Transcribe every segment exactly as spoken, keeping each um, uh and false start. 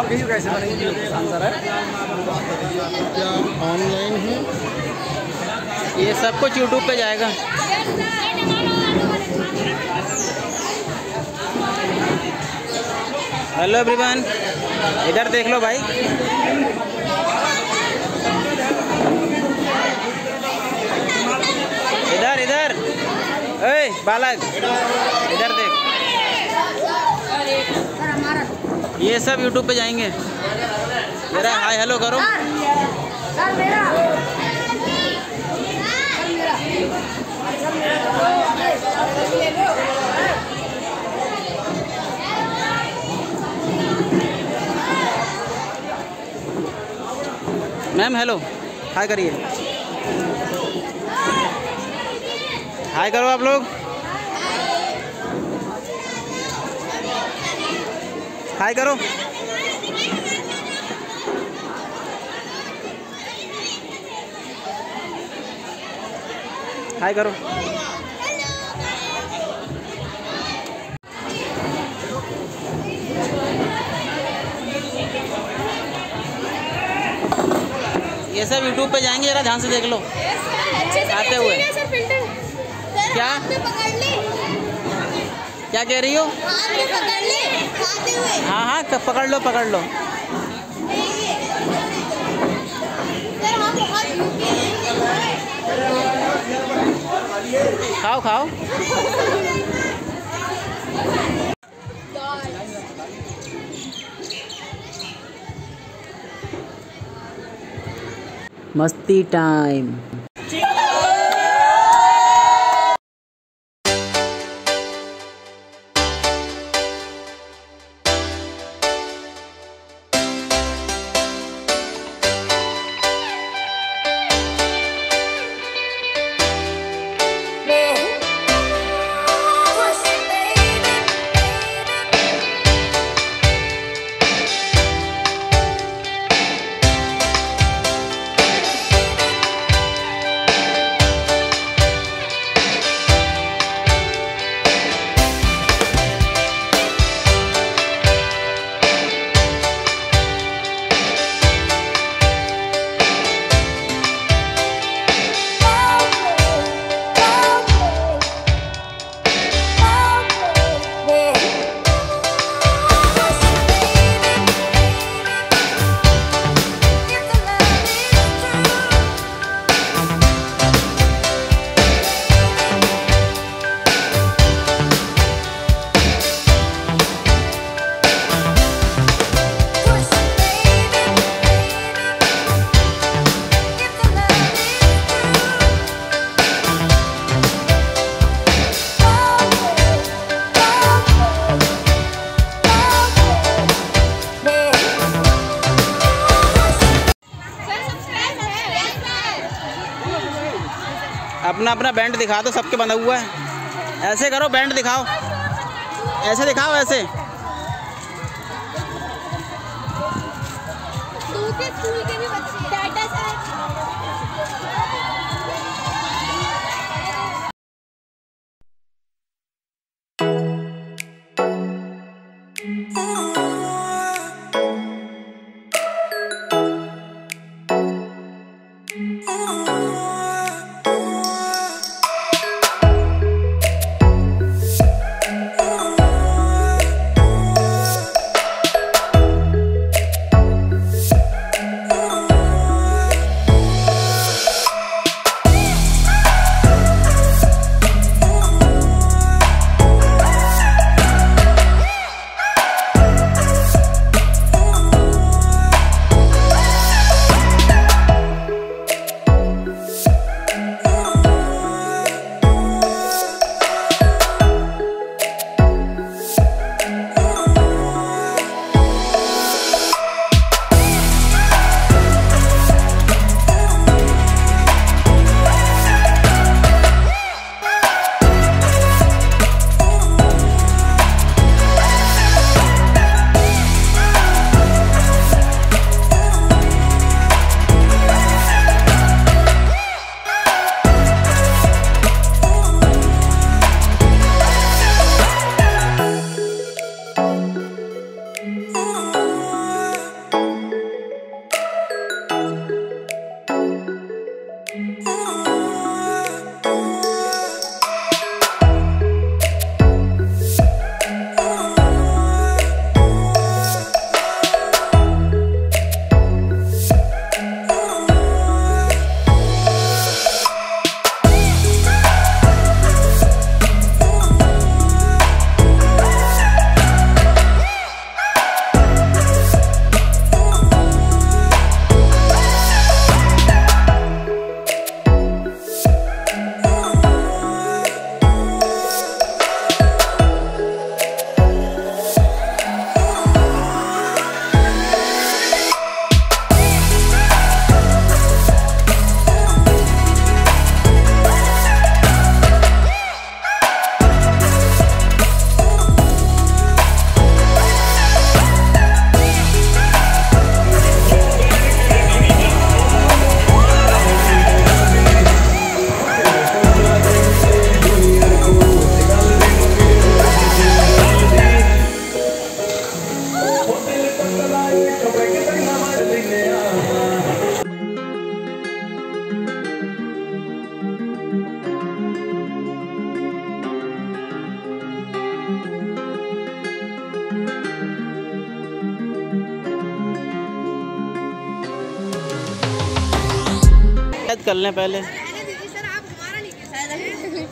Location कैसे बनेगी answer है क्या ऑनलाइन है? ये सब कुछ यूट्यूब पे जाएगा। हेलो एवरीवन, इधर देख लो भाई। इधर इधर, ए बालक इधर देख, ये सब यूट्यूब पे जाएंगे। जरा हाय हेलो करो। मैम हेलो, हाय करिए, हाय करो आप लोग, हाय करो। हाय करो। ये सब यूट्यूब पे जाएंगे, जरा ध्यान से देख लो आते हुए। क्या क्या कह रही हो? हाँ हाँ पकड़ लो पकड़ लो। खाओ खाओ। मस्ती टाइम। अपना अपना बैंड दिखा दो, सबके बंधा हुआ है। ऐसे करो, बैंड दिखाओ, ऐसे दिखाओ, ऐसे। दूसरे स्कूल के भी बच्चे डाटा बात कर लें पहले। सर आप हमारा नहीं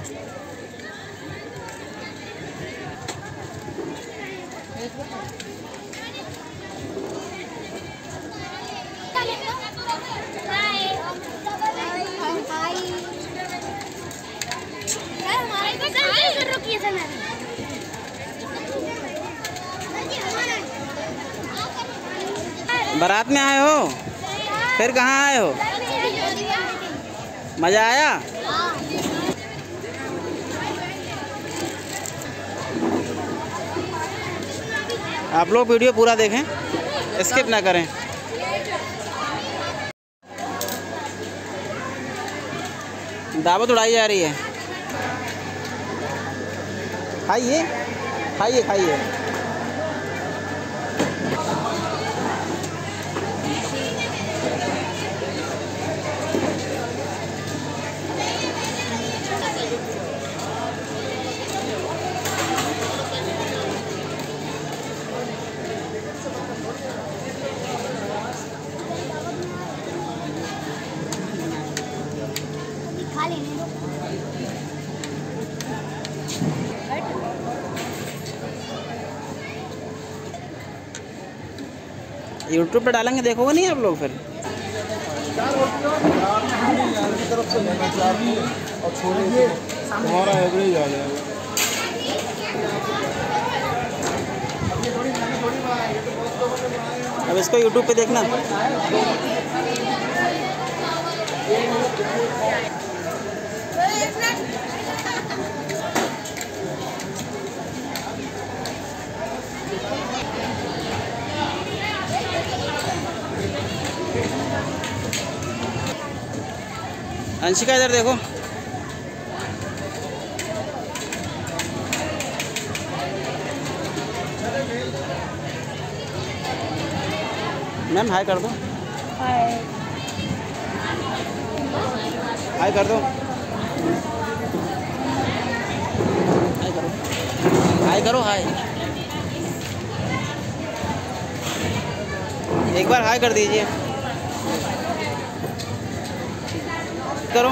बारात में आए हो? फिर कहाँ आए हो? मज़ा आया? आप लोग वीडियो पूरा देखें, स्किप ना करें। दावत उड़ाई जा रही है। खाइए खाइए खाइए। खा लेने दो। यूट्यूब पे डालेंगे, देखोगे नहीं आप लोग फिर? तरफ से लेना चाहिए और छोड़िए, हमारा एवरेज आ जाएगा। अब इसको यूट्यूब पे देखना। अंशिका इधर देखो। मैम हाय कर दो। हाय कर दो। हाय करो। हाय करो हाय। एक बार हाय कर दीजिए। करो।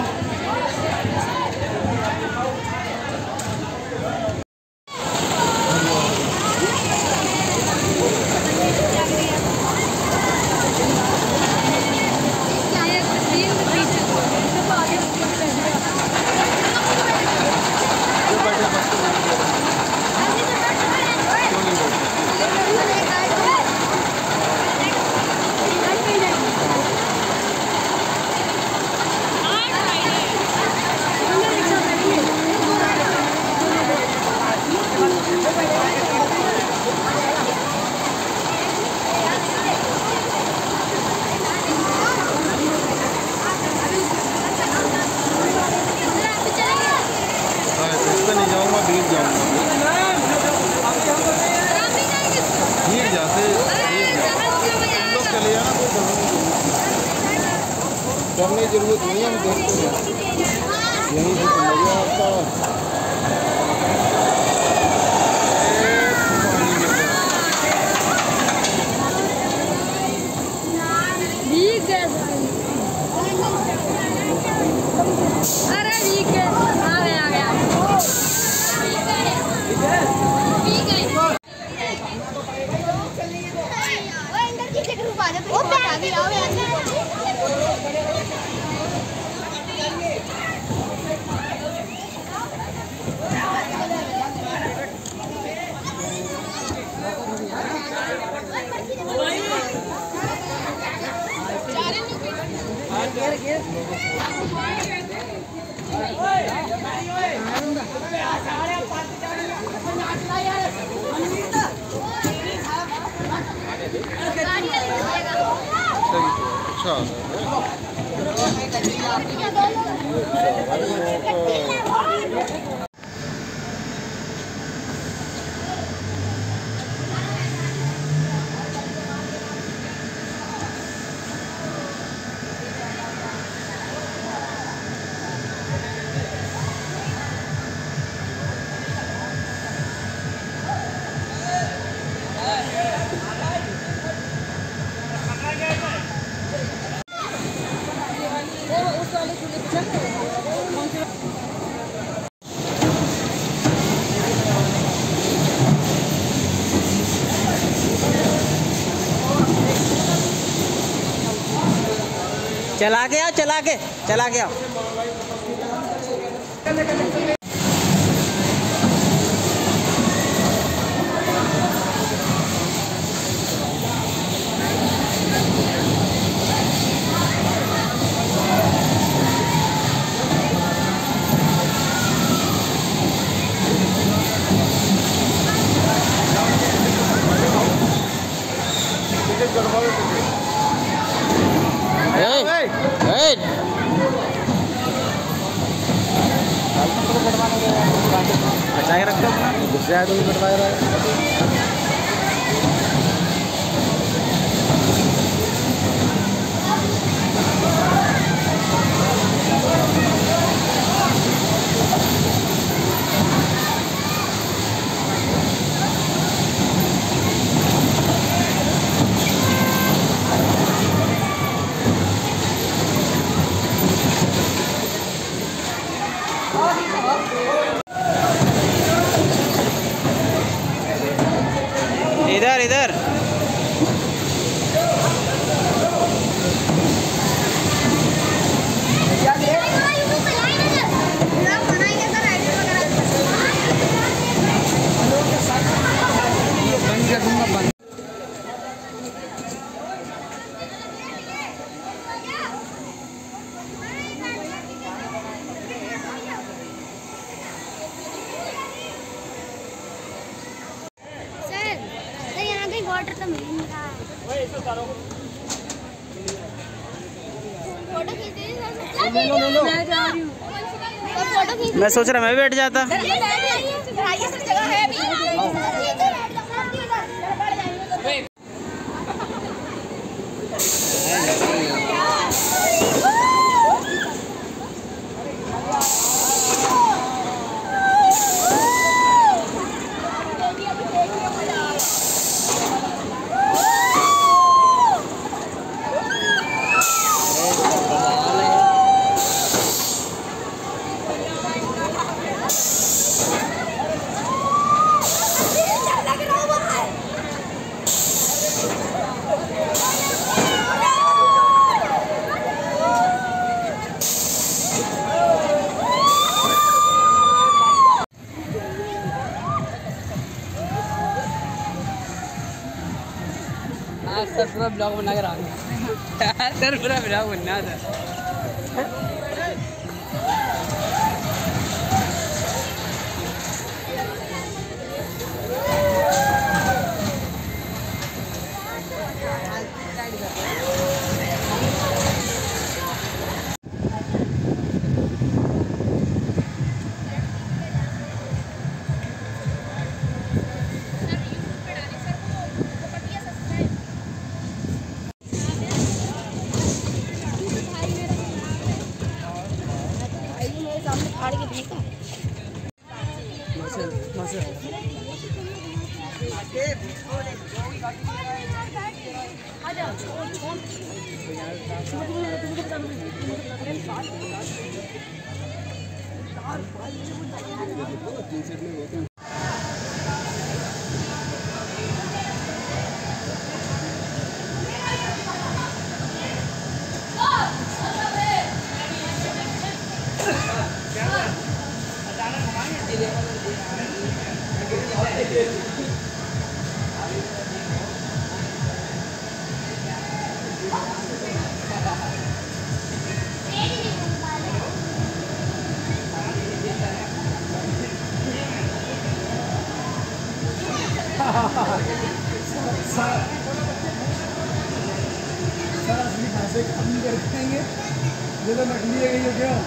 नहीं जाऊँगा, भीड़ जाऊँगा, भीड़ जाते लोग चले जाना, कोई करने की जरूरत नहीं है। हम देखते हैं यहीं से लगे आपका अरे ठीक है, आ गया आ गया। वो अंदर की ग्रुप आ जाते हैं, वो आगे आओ ऐसे। अच्छा चला के आओ, चला के चला के आओ। बचा के रखो अपना, घुस जाए तो भी कटवा रहा है। इधर इधर वाटर तो मिल नहीं रहा है। फोटो खींचते हैं। मैं जा रही हूँ। फोटो खींच। मैं सोच रहा मैं भी बैठ जाता। ये सब जगह है अभी। सर पूरा ब्लॉग बना कर आ गया। सर पूरा ब्लॉग बनना था। ये तो नकली है ये क्या?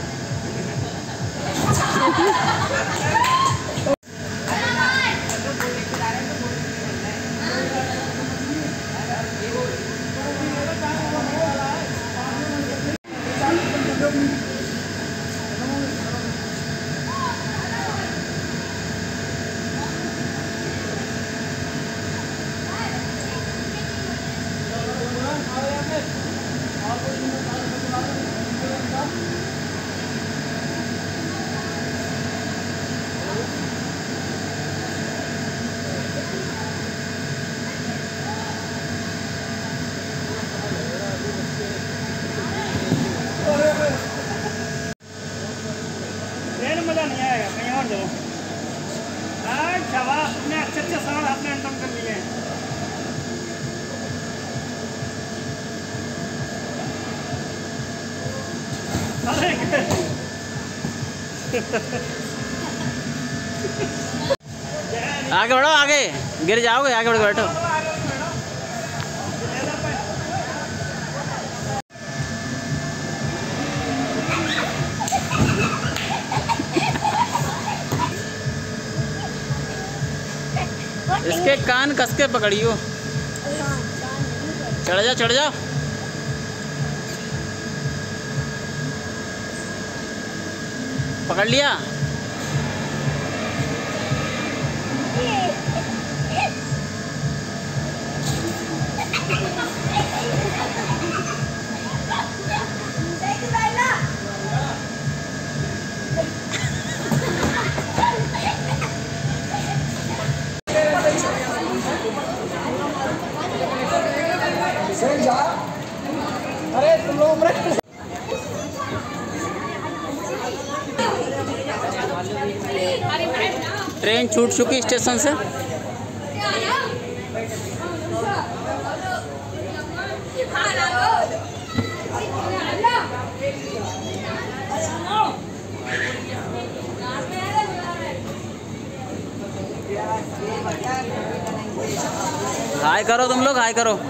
Thank you. आगे बढ़ो, आगे गिर जाओगे, आगे बढ़ के बैठो। इसके कान कस के पकड़ियो। चढ़ जाओ, चढ़ जाओ। पकड़ लिया। अरे तुम लोग ट्रेन छूट चुकी स्टेशन से। हाय करो तुम लोग, हाय करो।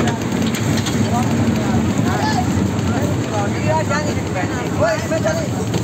इसमें चले।